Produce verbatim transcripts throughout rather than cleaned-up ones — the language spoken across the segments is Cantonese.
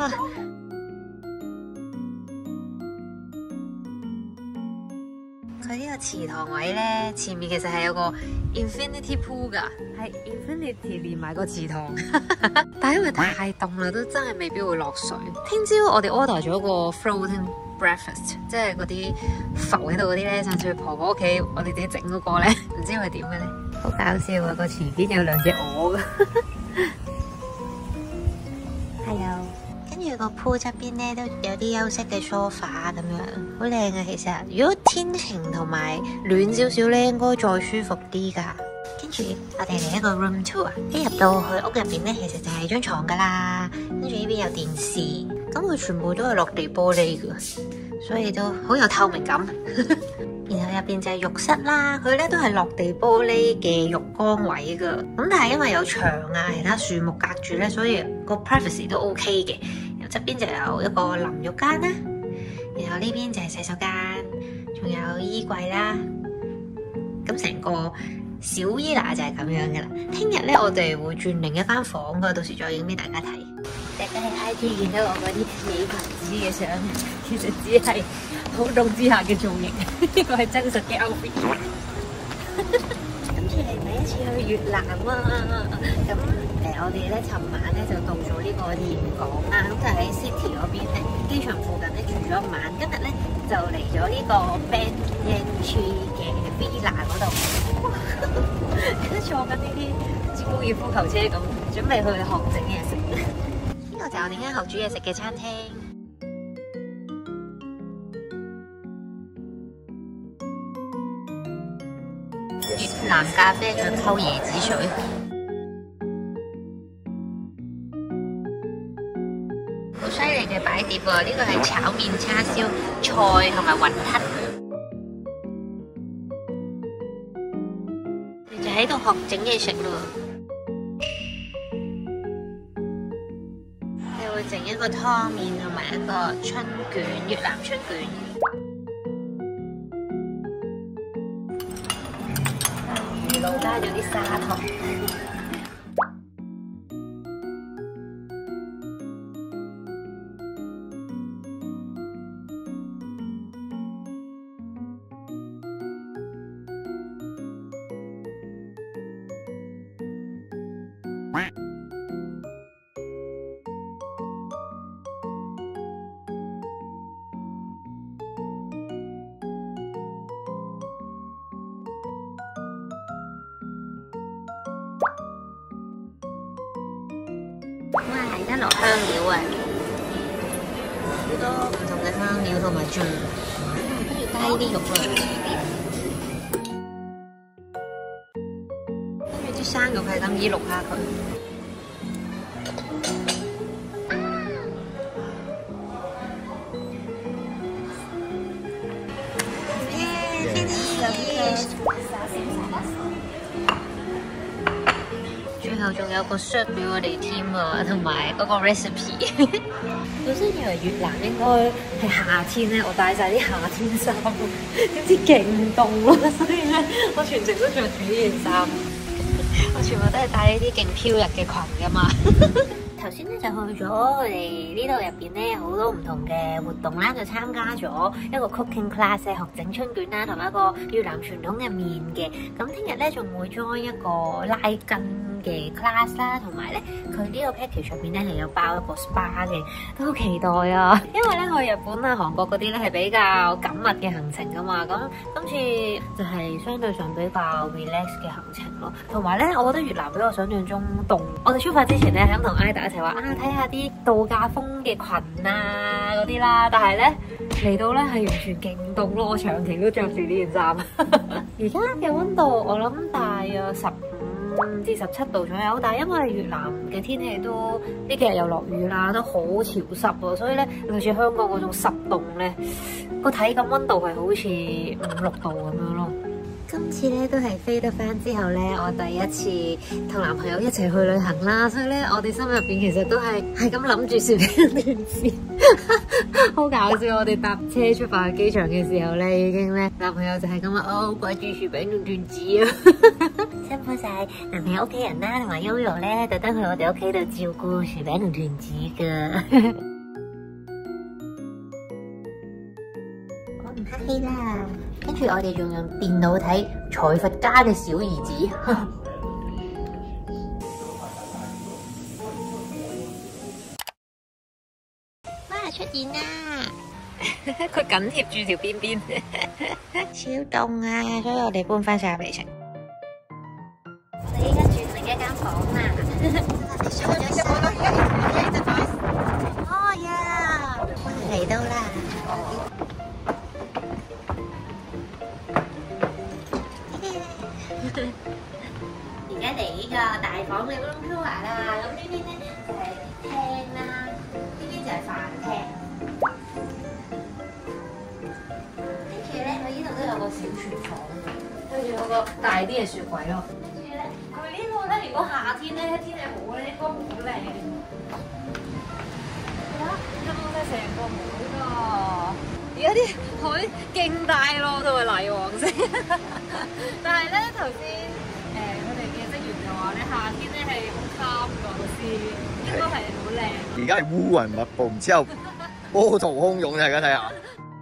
啊！佢呢個池塘位咧，前面其實係有個 infinity pool 㗎，係 infinity 連埋個池塘。但係因為太凍啦，都真係未必會落水。聽朝我哋 order 咗個 floating breakfast， 即係嗰啲浮喺度嗰啲咧，上次去婆婆屋企，我哋自己整嗰個咧，唔知佢點嘅咧，好搞笑啊！個池邊有兩隻鵝㗎。係啊。跟住個鋪側邊咧都有啲休息嘅 sofa 咁樣，好靚啊！其實如果天晴同埋暖少少咧，應該再舒服啲噶。跟住我哋嚟一個 room tour，一入到去屋入邊咧，其實就係張床噶啦。跟住呢邊有電視，咁佢全部都係落地玻璃噶，所以都好有透明感。然後入邊就係浴室啦，佢咧都係落地玻璃嘅浴缸位噶。咁但係因為有牆啊，其他樹木隔住咧，所以個 privacy 都 OK 嘅。側邊就有一個淋浴間啦，然後呢邊就係洗手間，仲有衣櫃啦。咁成個小 villa 就係咁樣嘅啦。聽日咧我哋會轉另一間房噶，到時再影俾大家睇。大家喺 I G 見到我嗰啲美裙子嘅相，其實只係好凍之下嘅造型，呢個係真實嘅 outfit。今次係第一次去越南啊！咁誒，我哋咧尋晚咧就到咗呢個峴港啦，咁就喺 City 嗰邊咧，機場附近咧住咗一晚。今日咧就嚟咗呢個 Ban Yan Tree 嘅 Villa 嗰度，坐緊呢啲好似高爾夫球車咁，準備去學整嘢食。呢個就係我哋間學煮嘢食嘅餐廳。越南咖啡再溝椰子水。好犀利嘅擺碟喎！呢個係炒麵、叉燒、菜同埋雲吞。你就喺度學整嘢食咯。你會整一個湯麵同埋一個春卷，越南春卷。魚露加咗啲砂糖。哇！而家落香料啊，好多唔同嘅香料同埋醬，跟住加呢啲肉啊，跟住啲生肉係咁依淥下佢。最後仲有個 shirt 俾我哋添啊，同埋嗰個 recipe。本身以為越南應該係夏天咧，我帶晒啲夏天衫，點知勁凍咯，所以咧我全程都着住呢件衫。我全部都係帶呢啲勁飄逸嘅裙噶嘛。頭先咧就去咗佢哋呢度入邊咧好多唔同嘅活動啦，就參加咗一個 cooking class 學整春卷啦，同埋一個越南傳統嘅麵嘅。咁聽日咧仲會 join 一個拉筋嘅 class 啦，同埋咧佢呢個 package 上面咧係有包一個 spa 嘅，都好期待啊！因為咧去日本啊、韓國嗰啲咧係比較緊密嘅行程噶嘛，咁今次就係相對上比較 relax 嘅行程咯。同埋咧，我覺得越南比我想象中凍。我哋出發之前咧，係咁同 Ida 一齊話啊，睇下啲度假風嘅裙啊嗰啲啦，但係咧嚟到咧係完全勁凍咯，我長期都着住呢件衫。而家嘅溫度我諗大約十五至十七度左右，但係因為越南嘅天氣都呢幾日又落雨啦，都好潮濕喎，所以咧類似香港嗰種濕凍咧，個體感溫度係好似五六度咁樣咯。今次咧都係飛得翻之後咧，我第一次同男朋友一齊去旅行啦，所以咧我哋心入邊其實都係係咁諗住薯餅段子，好搞笑！我哋搭車出發去機場嘅時候咧，已經咧男朋友就係咁話，哦，掛住薯餅段段子啊！辛苦晒男朋友屋企人啦，同埋 Yoyo 咧特登去我哋屋企度照顧薯餅同段子噶。 OK 啦。跟住我哋仲用電腦睇財閥家嘅小兒子。媽出現啦！佢緊貼住條邊邊，超凍啊！所以我哋搬翻晒入嚟食。我哋依家住另一間房啦。我哋上咗山。哦呀！我哋嚟到啦。而家嚟呢個大房嘅 room tour 啦。咁呢邊咧就係廳啦，呢邊就係飯廳。跟住咧，佢呢度都有個小廚房，跟住有個大啲嘅雪櫃咯。跟住咧，佢呢度咧，如果夏天咧天氣好咧，應該好靚。係啊，有冇得成個妹㗎？而家啲海勁大咯，同埋泥黃色。但係咧頭先誒佢哋嘅職員就話咧，夏天咧係好貪㗎，先應該係好靚。 而家係烏雲密布，然之後波濤洶湧，大家睇下。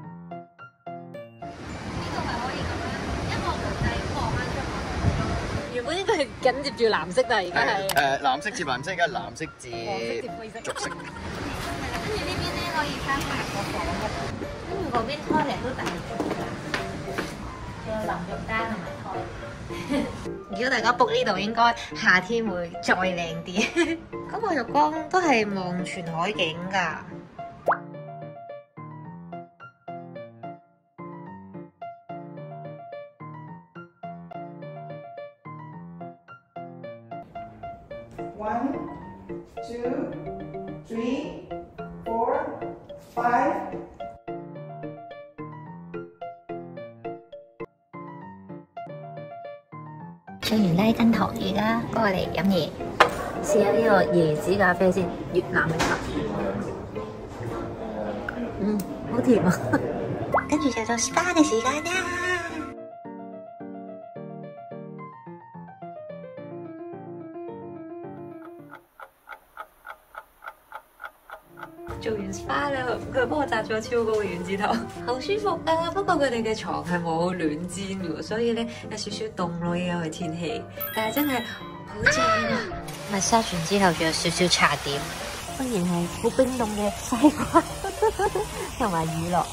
原本應該係緊接住藍色，但係而家係誒藍色接藍色，而家藍色接綠色。 跟住呢邊咧可以翻埋個房嘅，跟住嗰邊開嚟都大咗㗎，仲有淋浴間同埋台。如果大家 book 呢度，應該夏天會再靚啲。嗰個浴缸都係望全海景㗎。 One, two, three, four, five. 上完拉筋堂，而家過嚟飲嘢，試下呢個椰子咖啡先，越南嘅茶。嗯，好甜啊！跟住就到 S P A 嘅時間啦。做完 S P A 啦，佢幫我紮咗超高嘅丸子頭，好舒服啊！不過佢哋嘅床係冇暖氈嘅，所以咧有少少凍咯，依家嘅天氣。但係真係好正啊！massage完之後仲有少少茶點，當然係好冰凍嘅西瓜同埋乳酪。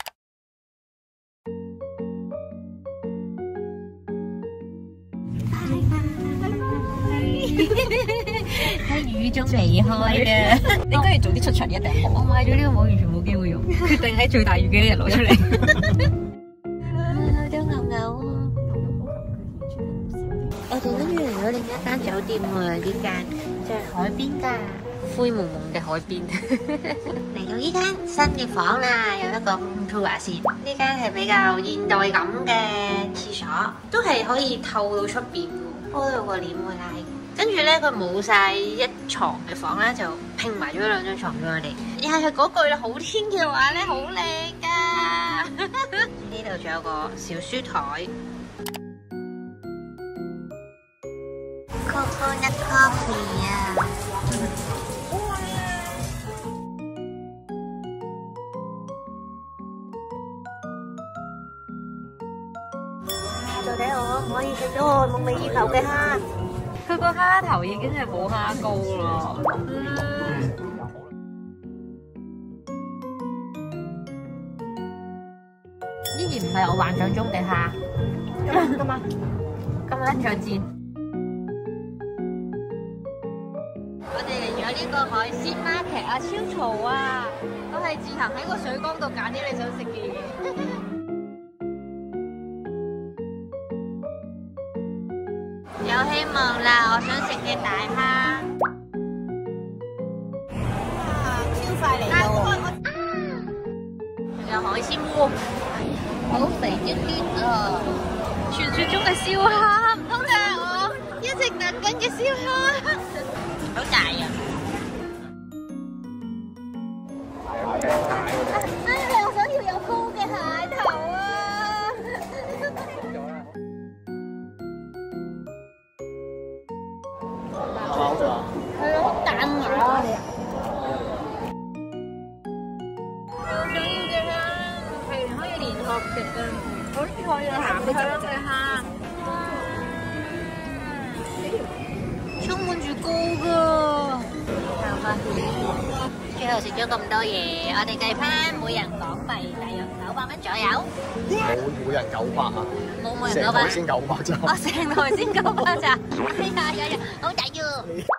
喺雨中離開嘅，應該要早啲出場一定好。我買咗呢個帽，完全冇機會用，決定喺最大雨嘅一日攞出嚟。好多牛牛啊！我哋跟住嚟咗另一間酒店喎，呢間就係海邊㗎，灰蒙蒙嘅海邊。嚟到呢間新嘅房啦，有一個 room tour 先。呢間係比較現代感嘅廁所，都係可以透到出邊㗎，開到個簾會拉。跟住咧，佢冇晒一床嘅房啦，就拼埋咗兩張床俾我哋。又係嗰句啦，好天嘅話咧，好靚噶。呢度仲有個小書台。Coconut coffee 啊！到底我可唔可以食到我夢寐以求嘅蝦？佢個蝦頭已經係冇蝦膏咯。嗯，依然唔係我幻想中嘅蝦。今晚今晚今晚再戰。我哋嚟咗呢個海鮮 market 啊，超嘈啊！我係自行喺個水缸度揀啲你想食嘅嘢。有希望啦！我想食嘅大蝦，哇，超快嚟到！仲有海鮮鍋，好肥嘟嘟啊！傳説中嘅燒蝦，唔通係我一直等緊嘅燒蝦？好大啊！哎，我想要有膏嘅蟹頭啊！係啊，好彈牙啊！我想要嘅啦，係可以連殼嘅， 你睇佢蝦，充滿住膏㗎。最後食咗咁多嘢，我哋計翻每人港幣大約九百蚊左右。 冇每人九百啊！ 冇每人九百， 成台先九百咋？ 我成台先九百咋？哎呀呀呀，好大喎！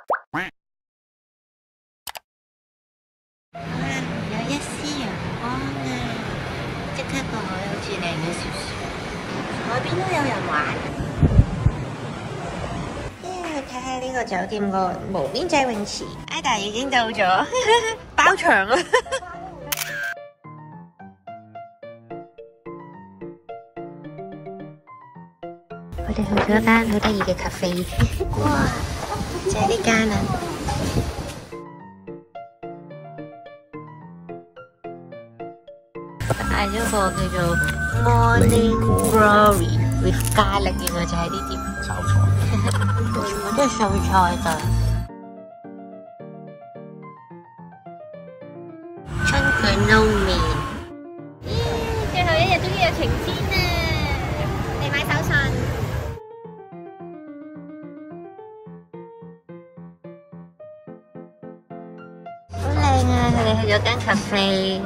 有一絲陽光啊！即刻個海好似靚咗少少，海邊都有人玩。睇下呢個酒店個無邊際泳池 ，Ada 已經到咗，包場啦！我哋去咗一間好得意嘅 cafe， 哇！就係呢間啊！嗌咗個叫做 Morning Glory with garlic， 原來就係呢啲炒菜。 全部都係素菜㗎。春卷撈麵，最後一日終於有晴天啦！你買手信，好靚啊！佢哋去咗間 cafe。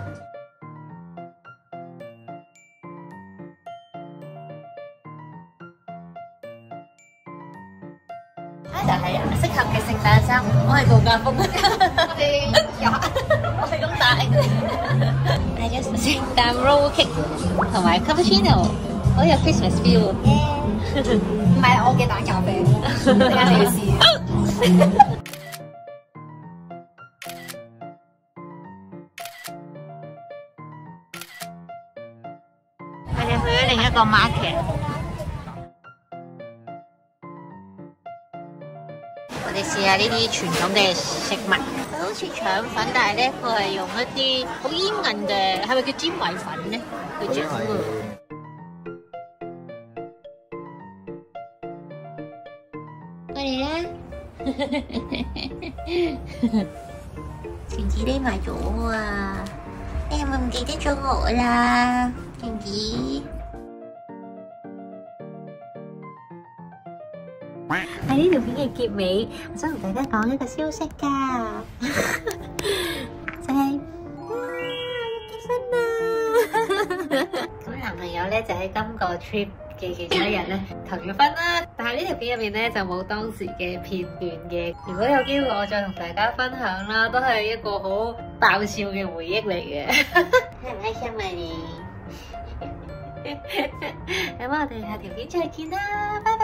就係適合嘅聖誕衫，我係度假風，我哋有，我係咁大，買咗聖誕 roll cake 同埋 cappuccino， 好有 Christmas feel。唔係我嘅蛋咖啡，陣間你要試。我哋去咗另一個 market。我哋試下呢啲傳統嘅食物，好似腸粉，但係咧佢係用一啲好煙韌嘅，係咪叫尖米粉咧？去整㗎。過嚟啦！晴子匿埋咗啊！你係咪唔記得咗我啦，晴子？喺呢條片嘅結尾，我想同大家講一個消息㗎，就係啊，結婚啦！咁男朋友咧就喺今個 trip 嘅其中一日咧求咗婚啦，但係呢條片入邊咧就冇當時嘅片段嘅。如果有機會，我再同大家分享啦，都係一個好爆笑嘅回憶嚟嘅。開唔開心啊你？咁我哋下條片再見啦，拜拜。